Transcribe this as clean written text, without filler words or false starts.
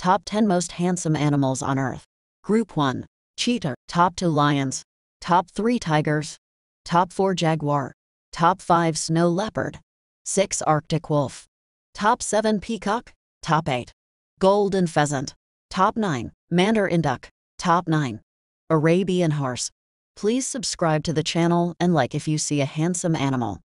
Top 10 Most Handsome Animals on Earth. Group 1. Cheetah. Top 2 Lions. Top 3 Tigers. Top 4 Jaguar. Top 5 Snow Leopard. 6 Arctic Wolf. Top 7 Peacock. Top 8 Golden Pheasant. Top 9 Mandarin Duck. Top 9 Arabian Horse. Please subscribe to the channel and like if you see a handsome animal.